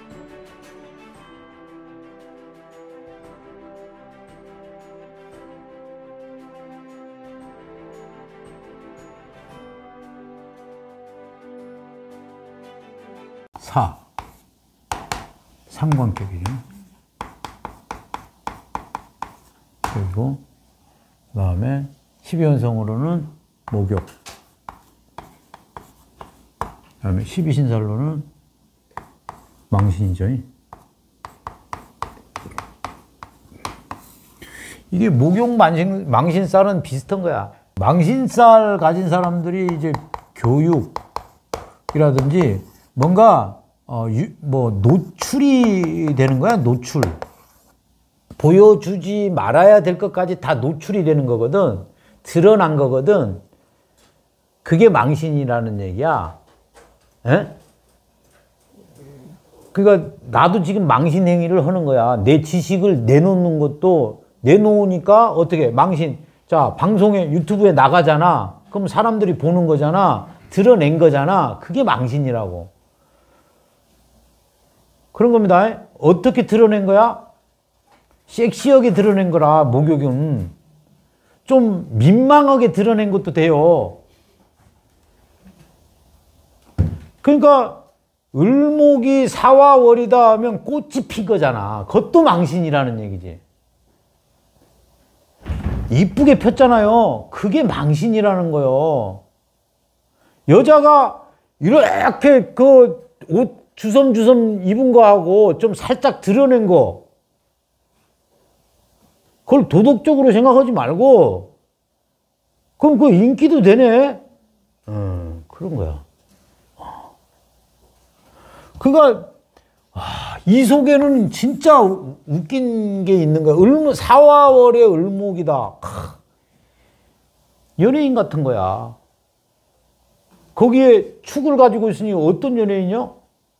상관격이죠. 그리고 그 다음에 12연성으로는 목욕, 그 다음에 12신살로는 망신이죠. 이게 목욕, 망신살은 비슷한 거야. 망신살 가진 사람들이 이제 교육이라든지 뭔가 노출이 되는 거야. 노출. 보여주지 말아야 될 것까지 다 노출이 되는 거거든. 드러난 거거든. 그게 망신이라는 얘기야. 에? 그러니까 나도 지금 망신 행위를 하는 거야. 내 지식을 내놓는 것도 내놓으니까 어떻게 망신. 자, 방송에 유튜브에 나가잖아. 그럼 사람들이 보는 거잖아. 드러낸 거잖아. 그게 망신이라고. 그런 겁니다. 어떻게 드러낸 거야? 섹시하게 드러낸 거라. 목욕은 좀 민망하게 드러낸 것도 돼요. 그러니까 을목이 사화월이다 하면 꽃이 핀 거잖아. 그것도 망신이라는 얘기지. 이쁘게 폈잖아요. 그게 망신이라는 거요. 여자가 이렇게 그 옷 주섬주섬 입은 거하고 좀 살짝 드러낸 거, 그걸 도덕적으로 생각하지 말고, 그럼 그 인기도 되네? 그런 거야. 그러니까 이 속에는 진짜 웃긴 게 있는 거야. 사화월의 을목이다. 연예인 같은 거야. 거기에 축을 가지고 있으니 어떤 연예인이요?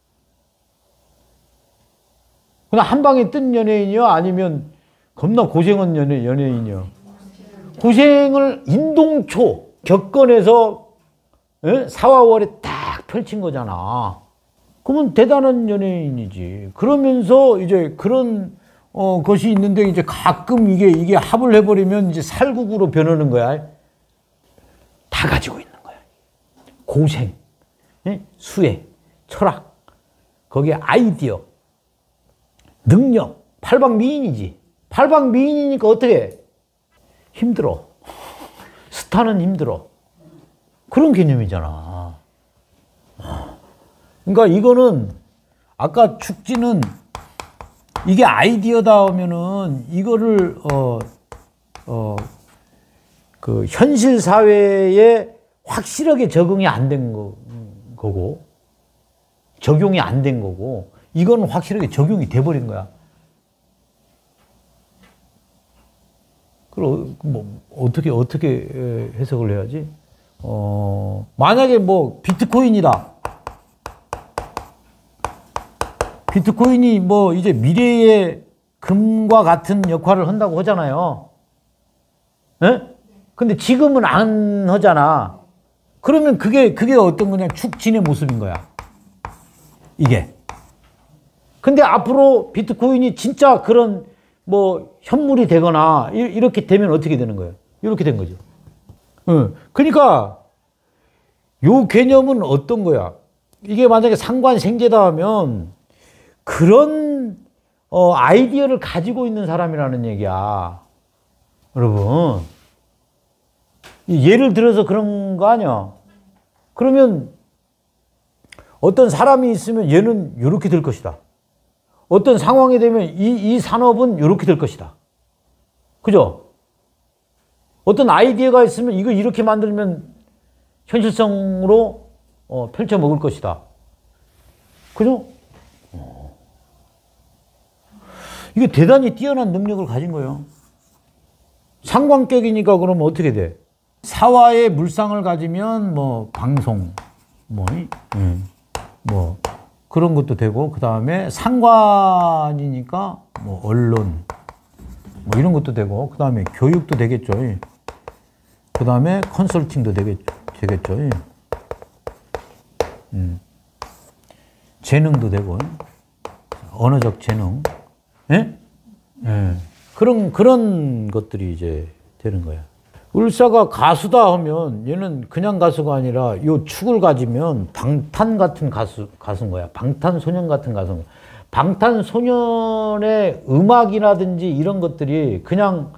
그냥 한 방에 뜬 연예인이요? 아니면 겁나 고생한 연예인이요? 고생을 인동초 격건해서 사화월에 딱 펼친 거잖아. 그러면 대단한 연예인이지. 그러면서 이제 그런 것이 있는데 이제 가끔 이게 합을 해버리면 이제 살국으로 변하는 거야. 다 가지고 있는 거야. 고생, 수행, 철학, 거기에 아이디어, 능력, 팔방미인이지. 팔방미인이니까 어떻게 해? 힘들어. 스타는 힘들어. 그런 개념이잖아. 그러니까 이거는 아까 축지는 이게 아이디어다 하면은 이거를 그 현실 사회에 확실하게 적응이 안 된 거고, 적용이 안 된 거고, 이거는 확실하게 적용이 돼버린 거야. 그럼 뭐 어떻게 해석을 해야지? 만약에 뭐 비트코인이다. 비트코인이 뭐 이제 미래의 금과 같은 역할을 한다고 하잖아요. 예? 근데 지금은 안 하잖아. 그러면 그게 어떤 거냐? 축진의 모습인 거야. 이게. 근데 앞으로 비트코인이 진짜 그런 뭐 현물이 되거나 이렇게 되면 어떻게 되는 거예요? 이렇게 된 거죠. 그러니까 요 개념은 어떤 거야? 이게 만약에 상관생제다 하면 그런 아이디어를 가지고 있는 사람이라는 얘기야. 여러분. 예를 들어서 그런 거 아니야. 그러면 어떤 사람이 있으면 얘는 이렇게 될 것이다. 어떤 상황이 되면 이 산업은 이렇게 될 것이다. 그죠? 어떤 아이디어가 있으면 이거 이렇게 만들면 현실성으로 펼쳐 먹을 것이다. 그죠? 이게 대단히 뛰어난 능력을 가진 거예요. 상관격이니까 그러면 어떻게 돼? 사화의 물상을 가지면 뭐 방송, 뭐 그런 것도 되고, 그 다음에 상관이니까 뭐 언론, 뭐 이런 것도 되고, 그 다음에 교육도 되겠죠. 그 다음에 컨설팅도 되겠죠. 재능도 되고. 언어적 재능, 예? 예. 그런 것들이 이제 되는 거야. 을사가 가수다 하면 얘는 그냥 가수가 아니라 요 축을 가지면 방탄 같은 가수인 거야. 방탄소년 같은 가수인 거야. 방탄소년의 음악이라든지 이런 것들이 그냥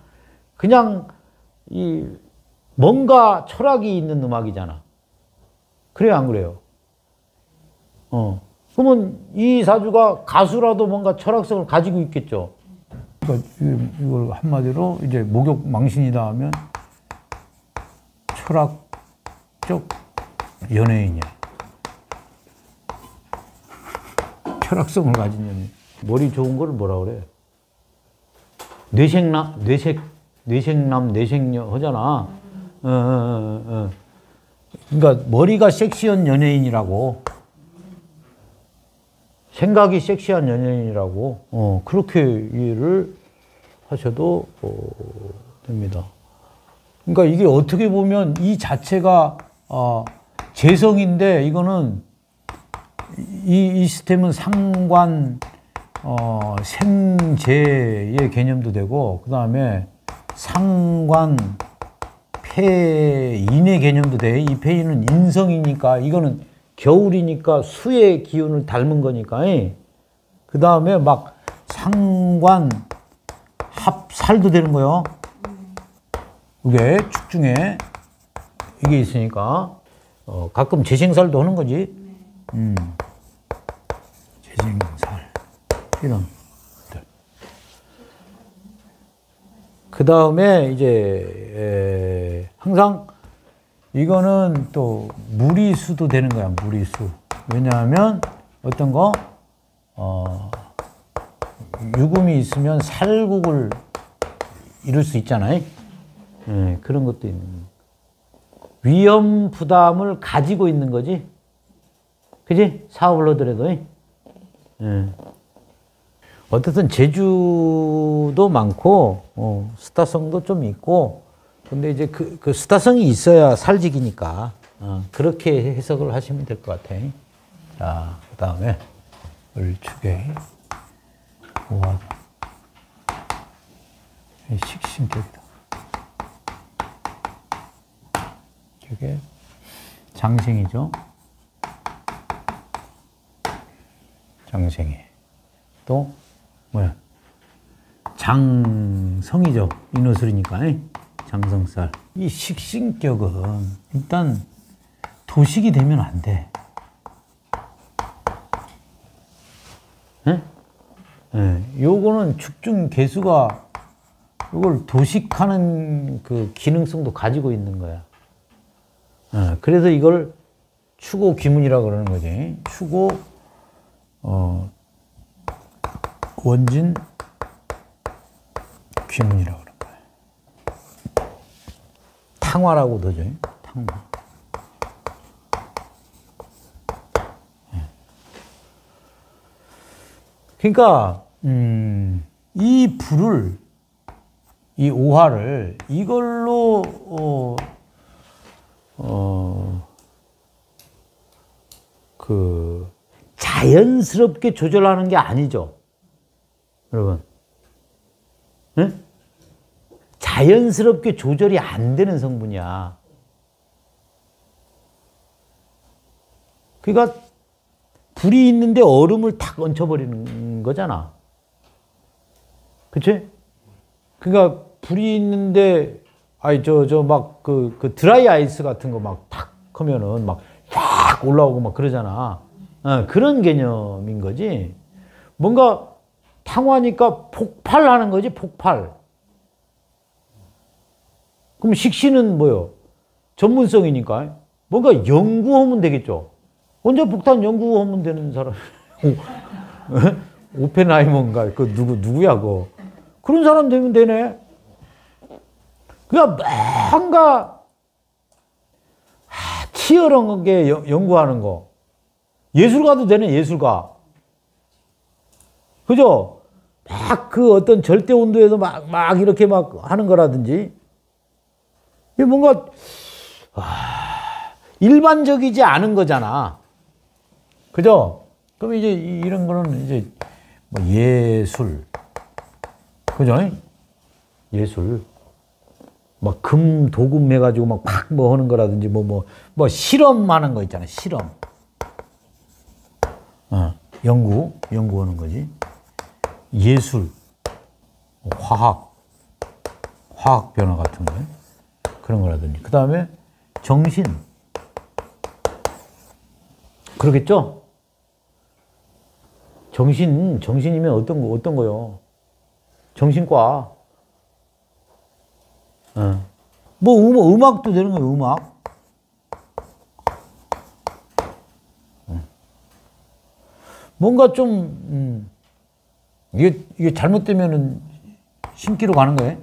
이 뭔가 철학이 있는 음악이잖아. 그래요, 안 그래요? 그러면 이 사주가 가수라도 뭔가 철학성을 가지고 있겠죠. 그러니까 이걸 한마디로 이제 목욕 망신이다 하면 철학적 연예인이야. 철학성을 가진 연예인. 머리 좋은 거를 뭐라 그래? 뇌생남, 뇌생녀 하잖아. 그러니까 머리가 섹시한 연예인이라고. 생각이 섹시한 연예인이라고. 그렇게 이해를 하셔도 됩니다. 그러니까 이게 어떻게 보면 이 자체가 재성인데 이거는 이 시스템은 상관 생재의 개념도 되고 그 다음에 상관 폐인의 개념도 돼. 이 폐인은 인성이니까 이거는 겨울이니까 수의 기운을 닮은 거니까. 그 다음에 막 상관 합살도 되는 거요. 이게 축 중에 이게 있으니까 가끔 재생살도 하는 거지. 재생살 이런 것들. 그 다음에 이제 항상 이거는 또 무리수도 되는 거야. 무리수. 왜냐하면 어떤 거 유금이 있으면 살국을 이룰 수 있잖아요. 그런 것도 있는 거예요. 위험 부담을 가지고 있는 거지. 그지? 사업을 하더라도. 어쨌든 재주도 많고 스타성도 좀 있고 근데 이제 그 스타성이 있어야 살직이니까 그렇게 해석을 하시면 될 것 같아. 자, 그 다음에 을축의 오화 식신격이다. 이게 장생이죠. 장생이 또 뭐야? 장성이죠. 인호술이니까 장성살. 이 식신격은 일단 도식이 되면 안 돼. 요거는 축중 개수가 이걸 도식하는 그 기능성도 가지고 있는 거야. 그래서 이걸 추고 귀문이라고 그러는 거지. 추고 원진 귀문이라고 그러는 거야. 탕화라고도 하죠. 탕화. 그러니까 이 불을, 이 오화를 이걸로 그 자연스럽게 조절하는 게 아니죠, 여러분. 네? 자연스럽게 조절이 안 되는 성분이야. 그러니까 불이 있는데 얼음을 탁 얹혀버리는 거잖아. 그치? 그러니까 불이 있는데, 막 그 드라이 아이스 같은 거 막 탁 하면은 막 쫙 올라오고 막 그러잖아. 그런 개념인 거지. 뭔가 탕화니까 폭발하는 거지, 폭발. 그럼 식신은 뭐요? 전문성이니까 뭔가 연구하면 되겠죠. 언제 폭탄 연구하면 되는 사람? 오펜하이머인가? 그 누구야, 그거. 그런 사람 되면 되네. 그냥 뭔가 치열하게 연구하는 거. 예술가도 되네, 예술가. 그죠? 막 그 어떤 절대 온도에서 막 이렇게 막 하는 거라든지. 이게 뭔가, 일반적이지 않은 거잖아. 그죠? 그럼 이제 이런 거는 이제 뭐 예술, 그죠? 예술. 막 금, 도금 해가지고 막 뭐 하는 거라든지 뭐 실험하는 거 있잖아, 실험. 연구하는 거지. 예술, 화학 변화 같은 거. 그런 거라든지. 그 다음에 정신. 그러겠죠? 정신이면 어떤 거요? 정신과. 뭐 음악도 되는 거예요, 음악. 뭔가 좀 이게 잘못되면은 심기로 가는 거예요.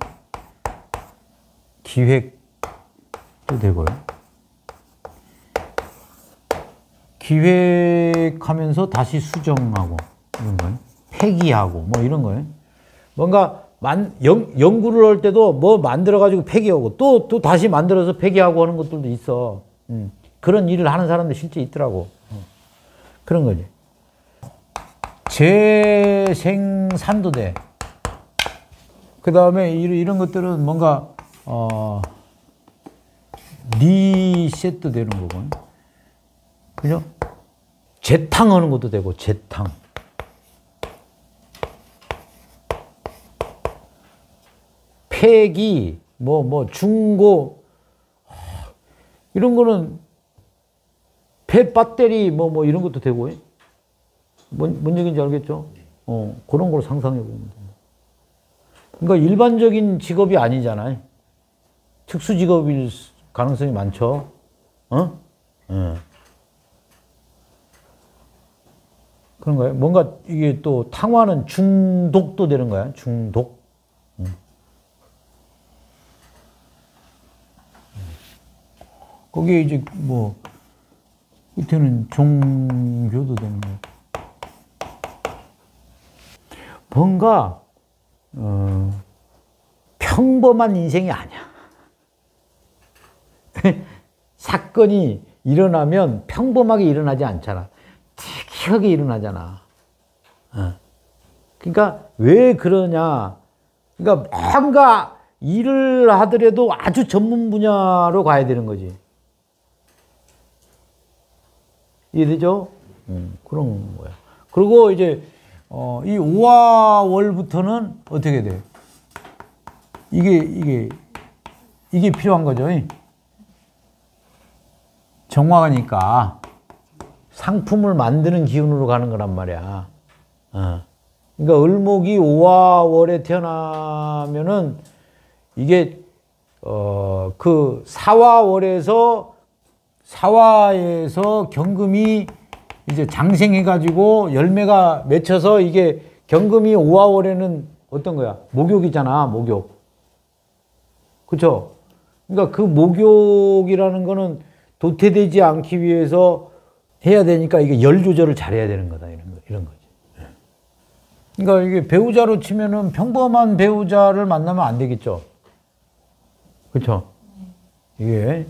기획도 되고요. 기획하면서 다시 수정하고 이런 거예요. 폐기하고 뭐 이런 거예요. 뭔가 연구를 할 때도 뭐 만들어가지고 폐기하고 또 다시 만들어서 폐기하고 하는 것들도 있어. 그런 일을 하는 사람도 실제 있더라고. 그런 거지. 재생산도 돼. 그 다음에 이런 것들은 뭔가 리셋도 되는 거고. 그죠? 재탕하는 것도 되고, 재탕. 폐기, 중고, 이런 거는 폐 배터리, 이런 것도 되고, 뭔 얘기인지 알겠죠? 그런 걸 상상해 보면 됩니다. 그러니까 일반적인 직업이 아니잖아요. 특수 직업일 가능성이 많죠? 그런 거예요. 뭔가 이게 또 탕화는 중독도 되는 거야. 중독. 거기에 이제 밑에는 종교도 되는 거예요. 뭔가 평범한 인생이 아니야. 사건이 일어나면 평범하게 일어나지 않잖아. 특이하게 일어나잖아. 그러니까 왜 그러냐. 그러니까 뭔가 일을 하더라도 아주 전문 분야로 가야 되는 거지. 이해되죠? 그런 거야. 그리고 이제 이 5화월부터는 어떻게 돼? 이게 필요한 거죠. 정화가니까 상품을 만드는 기운으로 가는 거란 말이야. 그러니까 을목이 5화월에 태어나면은 이게 그 사화에서 경금이 이제 장생해가지고 열매가 맺혀서 이게 경금이 5화월에는 어떤 거야? 목욕이잖아, 목욕. 그쵸? 그러니까 그 목욕이라는 거는 도태되지 않기 위해서 해야 되니까 이게 열 조절을 잘해야 되는 거다, 이런 거지. 그러니까 이게 배우자로 치면은 평범한 배우자를 만나면 안 되겠죠? 그쵸? 이게,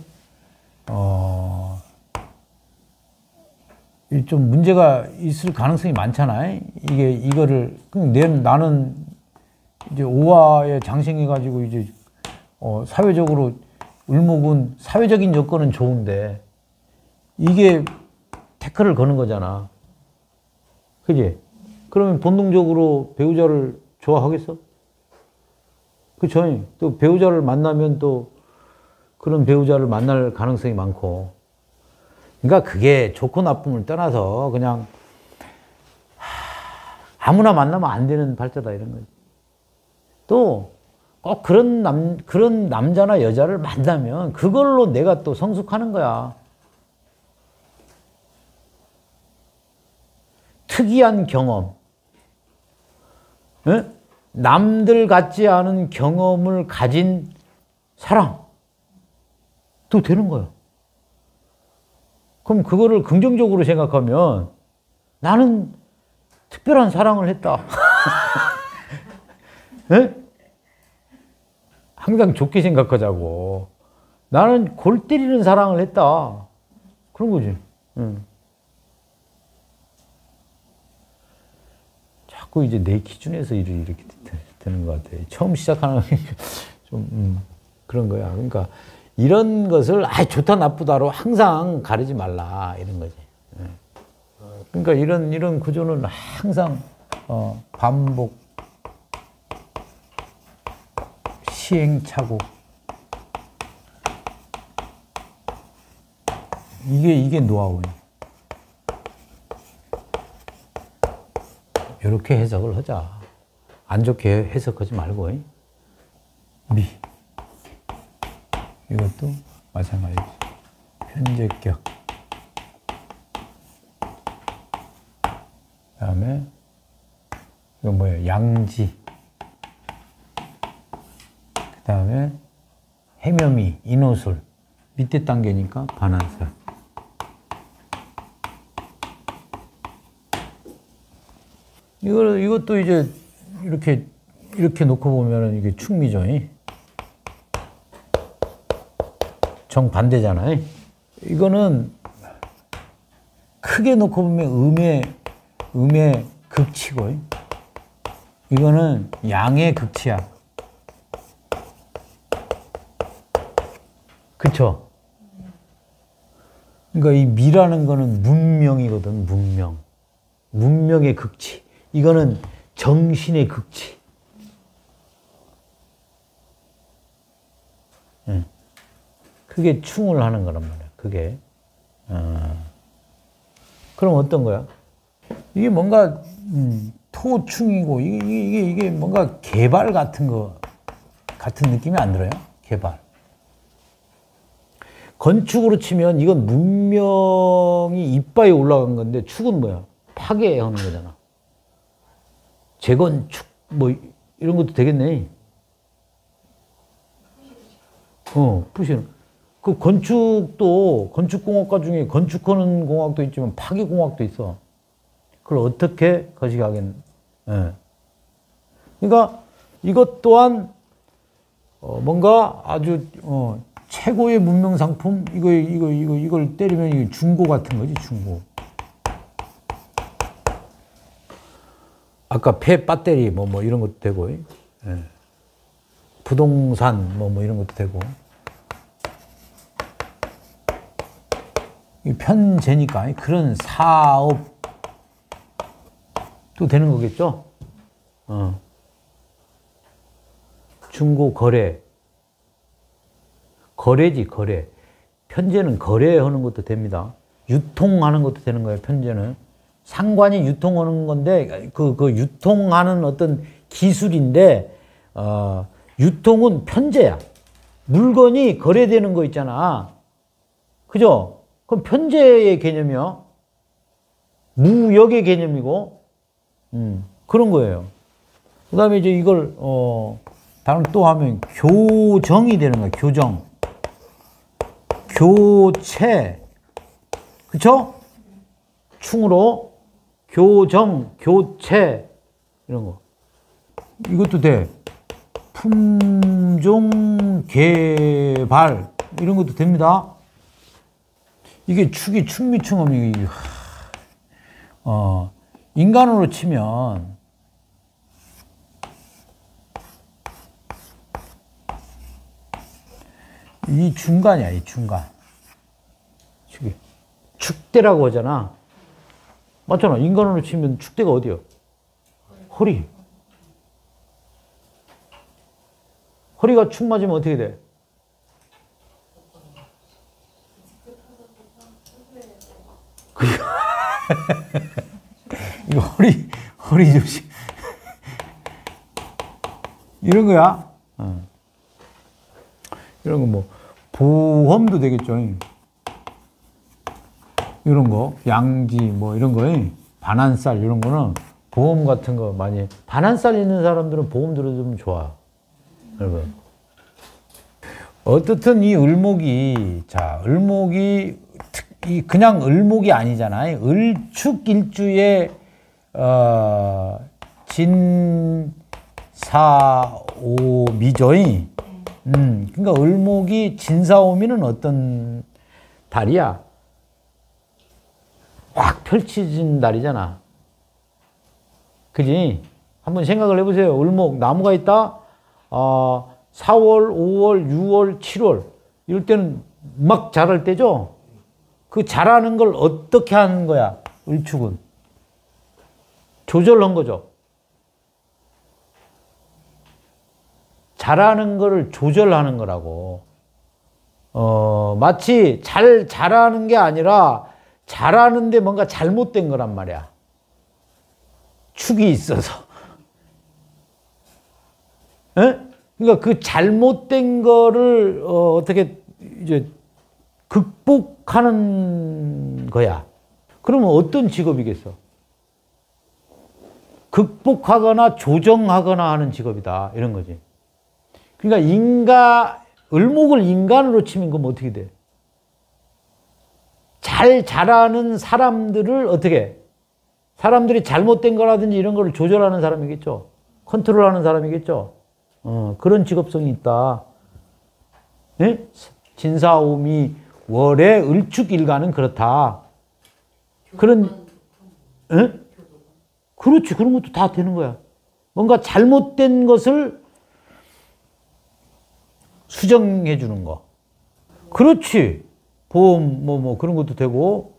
좀 문제가 있을 가능성이 많잖아요. 나는 이제 5화에 장생해가지고 이제, 사회적으로, 을목은 사회적인 여건은 좋은데, 이게 태클을 거는 거잖아. 그지? 그러면 본능적으로 배우자를 좋아하겠어? 그쵸? 또 배우자를 만나면 또 그런 배우자를 만날 가능성이 많고. 그러니까 그게 좋고 나쁨을 떠나서 그냥 아무나 만나면 안 되는 발자다, 이런 거지. 또 꼭 그런 남자나 여자를 만나면 그걸로 내가 또 성숙하는 거야. 특이한 경험. 에? 남들 같지 않은 경험을 가진 사랑도 되는 거야. 그럼 그거를 긍정적으로 생각하면 나는 특별한 사랑을 했다. 에? 항상 좋게 생각하자고. 나는 골 때리는 사랑을 했다. 그런 거지. 자꾸 이제 내 기준에서 일을 이렇게 되는 것 같아요. 처음 시작하는 좀 그런 거야. 그러니까 이런 것을 좋다 나쁘다로 항상 가리지 말라 이런 거지. 그러니까 이런 구조는 항상 반복, 시행착오. 이게 노하우예요. 이렇게 해석을 하자. 안 좋게 해석하지 말고. 미. 이것도 마찬가지지. 현재격. 그 다음에 이건 뭐예요? 양지. 그 다음에 해묘미, 인호술. 밑에 단계니까 반환살. 이것도 이제 이렇게 놓고 보면은 이게 충미죠. 정반대잖아요. 이거는 크게 놓고 보면 음의 극치고, 이거는 양의 극치야. 그쵸? 그러니까 이 미라는 거는 문명이거든, 문명. 문명의 극치. 이거는 정신의 극치. 그게 충을 하는 거란 말이야, 그게. 그럼 어떤 거야? 이게 뭔가, 토충이고, 이게 뭔가 개발 같은 느낌이 안 들어요? 개발. 건축으로 치면 이건 문명이 이빠에 올라간 건데, 축은 뭐야? 파괴하는 거잖아. 재건축, 뭐, 이런 것도 되겠네. 부시는. 그 건축도, 건축공학과 중에 건축하는 공학도 있지만 파괴공학도 있어. 그걸 어떻게 거시기하겠네. 그러니까 이것 또한, 뭔가 아주, 최고의 문명 상품? 이걸 때리면 이게 중고 같은 거지, 중고. 아까 폐 배터리 뭐 이런 것도 되고, 부동산 뭐 이런 것도 되고. 이 편제니까 그런 사업도 되는 거겠죠. 중고 거래. 거래지, 거래. 편제는 거래하는 것도 됩니다. 유통하는 것도 되는 거예요, 편제는. 상관이 유통하는 건데, 그 유통하는 어떤 기술인데, 유통은 편제야. 물건이 거래되는 거 있잖아. 그죠? 그럼 편제의 개념이요. 무역의 개념이고, 그런 거예요. 그 다음에 이제 이걸, 다른 또 하면 교정이 되는 거야, 교정. 교체. 그쵸? 충으로 교정, 교체 이런 거. 이것도 돼. 품종 개발 이런 것도 됩니다. 이게 축이 충미충음이 인간으로 치면 이 중간이야, 이 중간. 축이. 축대라고 하잖아. 맞잖아. 인간으로 치면 축대가 어디요? 허리. 허리가 축 맞으면 어떻게 돼? 이거 허리 조심. 이런 거야. 이런 거 뭐, 보험도 되겠죠. 이런 거, 양지, 뭐, 이런 거, 반환살, 이런 거는 보험 같은 거 많이, 반환살 있는 사람들은 보험 들어주면 좋아. 여러분. 어떻든 이 을목이, 자, 을목이, 그냥 을목이 아니잖아요. 을축일주의, 진사오미죠. 그러니까 을목이 진사오미는 어떤 달이야? 꽉 펼쳐진 달이잖아. 그지? 한번 생각을 해보세요. 을목, 나무가 있다? 4월, 5월, 6월, 7월. 이럴 때는 막 자랄 때죠? 그 자라는 걸 어떻게 하는 거야? 을축은. 조절한 거죠. 자라는 거를 조절하는 거라고. 마치 잘 자라는 게 아니라 자라는데 뭔가 잘못된 거란 말이야. 축이 있어서. 에? 그러니까 그 잘못된 거를 어떻게 이제 극복하는 거야. 그러면 어떤 직업이겠어? 극복하거나 조정하거나 하는 직업이다. 이런 거지. 그러니까 을목을 인간으로 치면 그럼 어떻게 돼? 잘 자라는 사람들을 어떻게? 사람들이 잘못된 거라든지 이런 거를 조절하는 사람이겠죠. 컨트롤하는 사람이겠죠. 그런 직업성이 있다. 네? 진사오미 월의 을축일간은 그렇다. 그런, 네? 그렇지. 그런 것도 다 되는 거야. 뭔가 잘못된 것을 수정해 주는 거. 그렇지. 보험, 그런 것도 되고,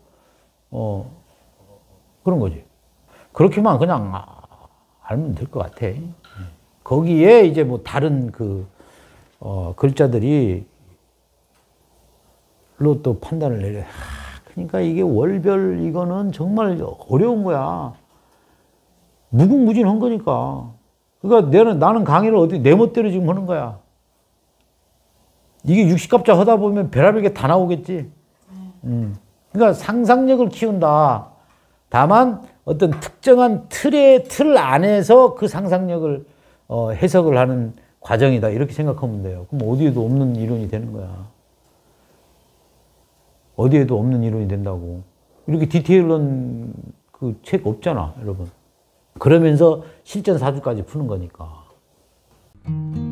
그런 거지. 그렇게만 그냥 알면 될 것 같아. 거기에 이제 뭐 다른 글자들이 로 또 판단을 내려. 그러니까 이게 월별 이거는 정말 어려운 거야. 무궁무진한 거니까. 그러니까 나는 강의를 어디 내 멋대로 지금 하는 거야. 이게 60갑자 하다 보면 별의별 게 다 나오겠지. 그러니까 상상력을 키운다. 다만 어떤 특정한 틀 안에서 그 상상력을 해석을 하는 과정이다. 이렇게 생각하면 돼요. 그럼 어디에도 없는 이론이 되는 거야. 어디에도 없는 이론이 된다고. 이렇게 디테일한 그 책 없잖아, 여러분. 그러면서 실전 사주까지 푸는 거니까.